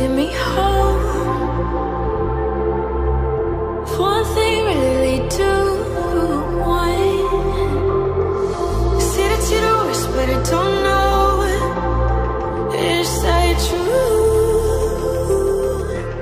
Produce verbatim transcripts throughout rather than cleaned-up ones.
taking me home. One thing really do want. Say that you the worst, but I don't know. Is that true?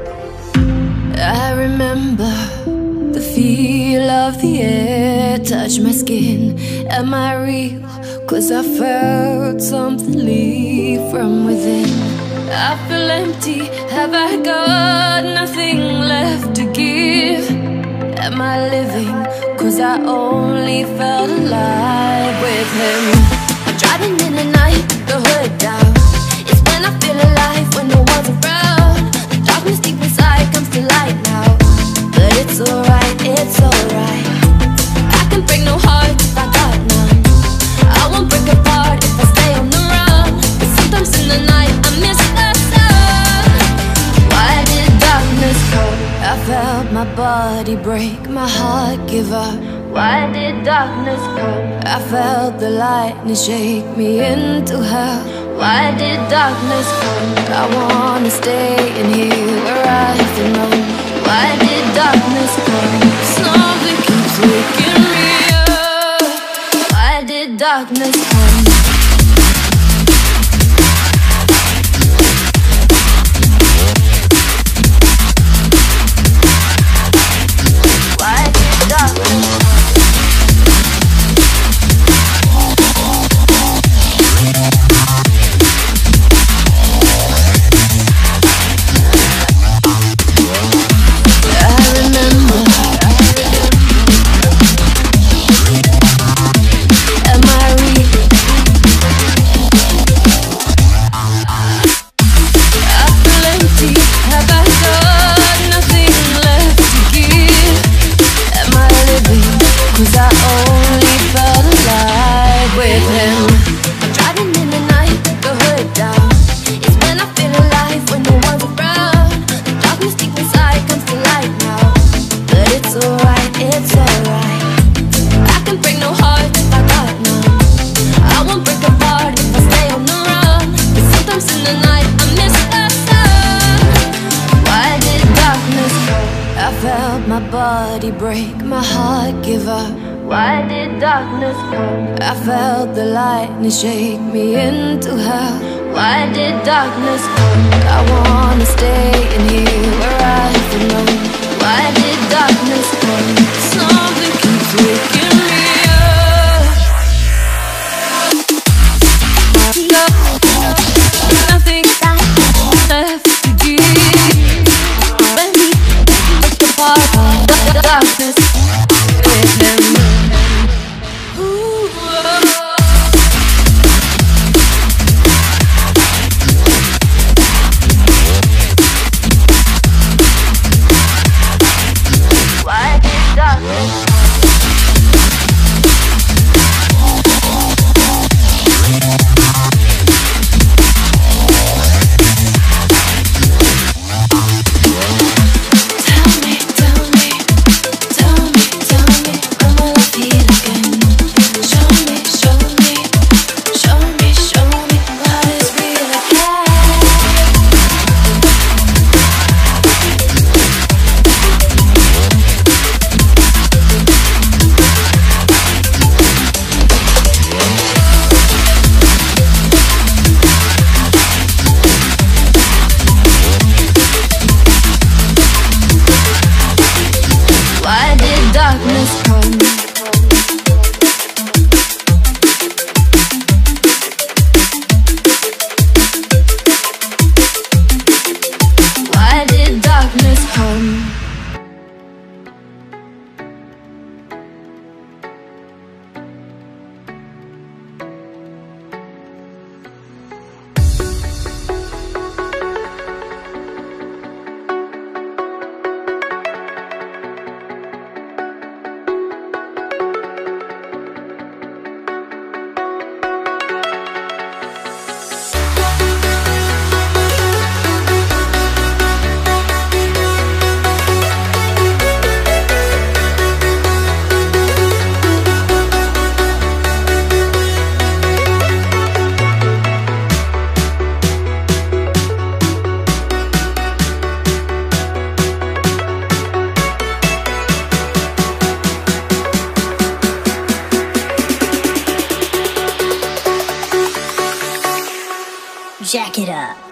I remember the feel of the air touch my skin. Am I real? Cause I felt something leave from within. I feel empty, have I got nothing left to give? Am I living? Cause I only felt alive with him. I'm driving in the night, the hood down. It's when I feel alive, when no one's around. The darkness deep inside comes to light now. But it's alright, it's alright. I can break no heart if I got none. I won't break apart if I stay on the run. But sometimes in the night I miss the sun. Why did darkness come? I felt my body break, my heart give up. Why did darkness come? I felt the lightning shake me into hell. Why did darkness come? I wanna stay in here where I belong. Why did darkness come? Something keeps waking me up. Why did darkness come? Why did darkness come? Break, my heart give up. Why did darkness come? I felt the lightning shake me into hell. Why did darkness come? I wanna stay in here where I belong. Why did darkness come? Something keeps waking me up. Nothing left to give. When we break apart, darkness with him. Why did darkness come? ạ.